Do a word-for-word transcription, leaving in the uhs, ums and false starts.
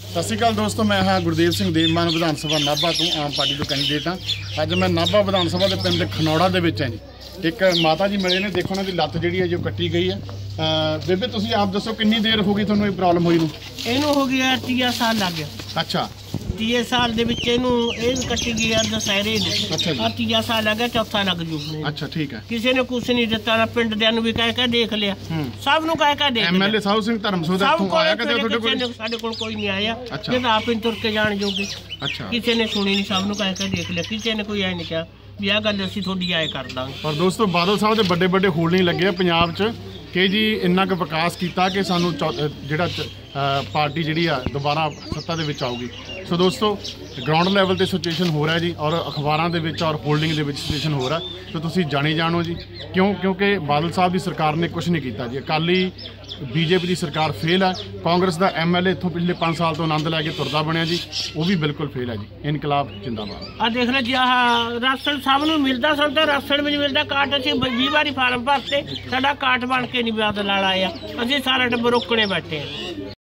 सत श्री अकाल दोस्तों, मैं हाँ गुरदेव सिंह देवमान विधान सभा नाभा तो आम पार्टी तो कैंਡੀਡੇਟ हाँ। अज मैं नाभा विधान सभा के पिंड खनौड़ा के विच जी। एक माता जी मिले ने, देखो उन्होंने लत्त जी है जो कट्टी गई है। बेबे तुसीं आप दसो कितनी देर हो गई तुहानूं ये प्रॉब्लम हुई नूं? इहनूं हो गया तीह साल लग गया। अच्छा, तीह साल दे विच इहनूं इह कट्टी गई है दशहरे दे। अच्छा जी, तीह साल लग गया, चौथा लग जू। अच्छा ठीक है। किसी ने कुछ नहीं दिता ना, पिंड दियां नूं भी कह के देख लिया, सब नूं कह के देख लिया। एमएलए साहू सिंह धर्मसोधा इत्थों आया कदे तुहाडे कोल? साडे कोल कोई नहीं आया, अच्छा। ये तो आप ही तुर के जाण जोगे। अच्छा, किसी ने सुनी नहीं, सब नूं कह के देख लिया, किसी ने कोई ऐ नहीं कहा भी आ गल असीं तुहाडी आए कर दांगे। पर दोस्तों बादल साहब दे बड़े बड़े होल्डिंग लगे आ पंजाब च कि जी इन्ना क विकास किया कि सानू जिहड़ा पार्टी जिहड़ी आ दोबारा सत्ता दे विच आऊगी। सो दोस्तों ग्राउंड लैवल ते सिचुएशन हो रहा है जी, और अखबारां दे विच और होल्डिंग दे विच सिचुएशन हो रहा है। तो तुसीं जाणी जाणो जी क्यों? क्योंकि बादल साहब की सरकार ने कुछ नहीं किया जी। अकाली बीजेपी की सरकार फेल है। कांग्रेस का एम एल ए इतों पिछले पाँच साल तो आनंद लैके तुरदा बनया जी, वो भी बिल्कुल फेल है जी। इनकलाब जिंदाबाद। आ देख लो जी, आह राशन सब नूं मिलदा, सन तो राशन भी नहीं मिलता। कार्ड असीं बीस वारी फार्म भरते, साडा कार्ड बन के नहीं बादल वाला आया, असीं सारा टब्बर रोकने बैठे हैं।